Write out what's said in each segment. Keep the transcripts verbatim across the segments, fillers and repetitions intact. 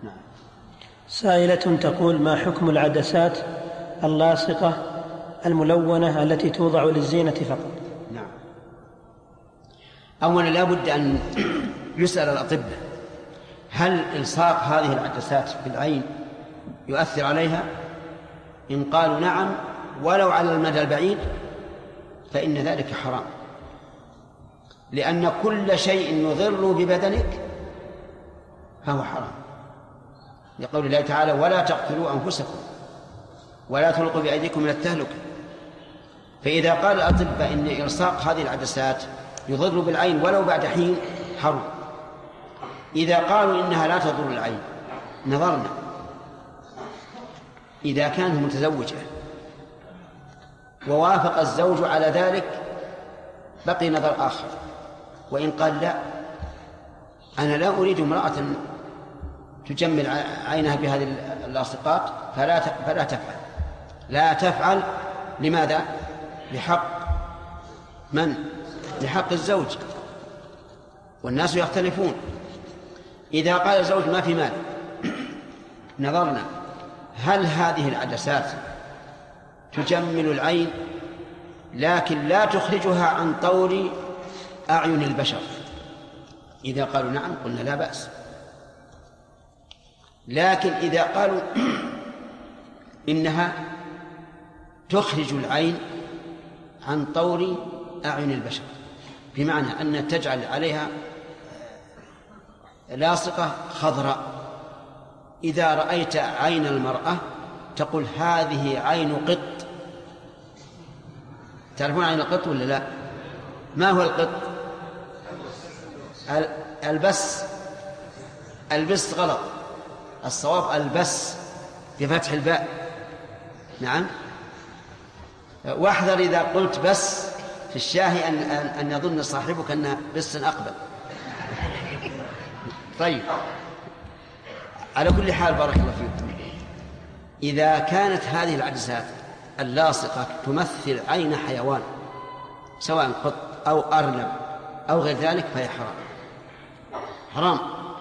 نعم. سائلة تقول: ما حكم العدسات اللاصقة الملونة التي توضع للزينة فقط؟ نعم. أولا لا بد أن يسأل الأطباء هل إلصاق هذه العدسات في العين يؤثر عليها؟ إن قالوا نعم ولو على المدى البعيد فإن ذلك حرام، لأن كل شيء يضر ببدنك فهو حرام، لقول الله تعالى: ولا تقتلوا أنفسكم ولا تلقوا بأيديكم إلى التهلكة. فإذا قال الأطباء إن إلصاق هذه العدسات يضر بالعين ولو بعد حين حرام. إذا قالوا إنها لا تضر العين نظرنا، إذا كانت متزوجة ووافق الزوج على ذلك بقي نظر آخر، وإن قال لا أنا لا أريد امرأة تجمل عينها بهذه اللاصقات فلا فلا تفعل لا تفعل لماذا؟ لحق من؟ لحق الزوج، والناس يختلفون. إذا قال الزوج ما في مال نظرنا هل هذه العدسات تجمل العين لكن لا تخرجها عن طور أعين البشر؟ إذا قالوا نعم قلنا لا بأس. لكن إذا قالوا إنها تخرج العين عن طور أعين البشر، بمعنى أن تجعل عليها لاصقة خضراء، إذا رأيت عين المرأة تقول هذه عين قط. تعرفون عين القط ولا لا؟ ما هو القط؟ البس. البس غلط، الصواب البس بفتح الباء. نعم. واحذر إذا قلت بس في الشاهي أن, أن يظن صاحبك أن بس أقبل. طيب، على كل حال بارك الله فيكم، إذا كانت هذه العدسات اللاصقة تمثل عين حيوان سواء قط أو أرنب أو غير ذلك فهي حرام حرام،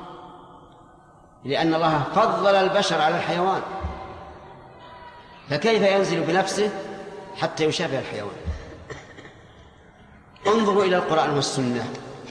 لأن الله فضل البشر على الحيوان، فكيف ينزل بنفسه حتى يشابه الحيوان؟ انظروا إلى القرآن والسنة،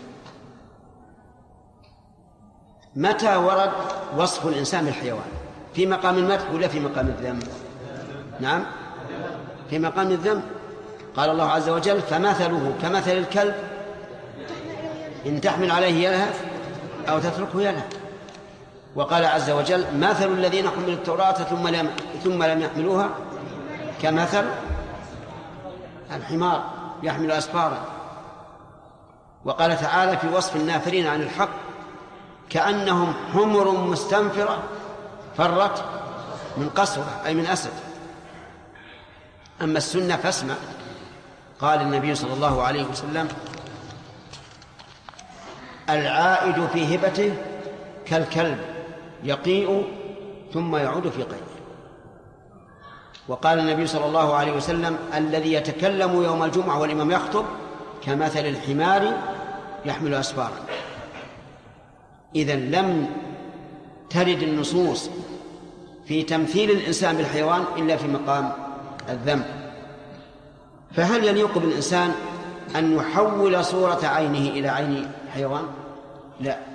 متى ورد وصف الإنسان بالحيوان؟ في مقام المدح ولا في مقام الذم؟ نعم، في مقام الذم. قال الله عز وجل: فمثله كمثل الكلب إن تحمل عليه يلهث أو تتركه يلهث. وقال عز وجل: مثل الذين حملوا التوراة ثم لم, ثم لم يحملوها كمثل الحمار يحمل أسفارا. وقال تعالى في وصف النافرين عن الحق: كأنهم حمر مستنفرة فرت من قسورة، أي من أسد. أما السنة فاسمع، قال النبي صلى الله عليه وسلم: العائد في هبته كالكلب يقيء ثم يعود في قيء. وقال النبي صلى الله عليه وسلم: الذي يتكلم يوم الجمعة والإمام يخطب كمثل الحمار يحمل أسفارا. إذن لم ترد النصوص في تمثيل الإنسان بالحيوان إلا في مقام الذم. فهل يليق بالإنسان أن يحول صورة عينه إلى عين حيوان؟ لا.